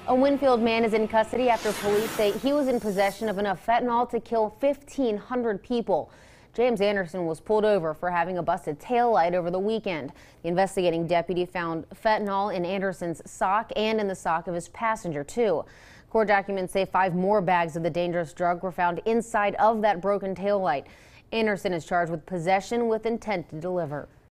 A Winfield man is in custody after police say he was in possession of enough fentanyl to kill 1,500 people. James Anderson was pulled over for having a busted taillight over the weekend. The investigating deputy found fentanyl in Anderson's sock and in the sock of his passenger, too. Court documents say 5 more bags of the dangerous drug were found inside of that broken taillight. Anderson is charged with possession with intent to deliver.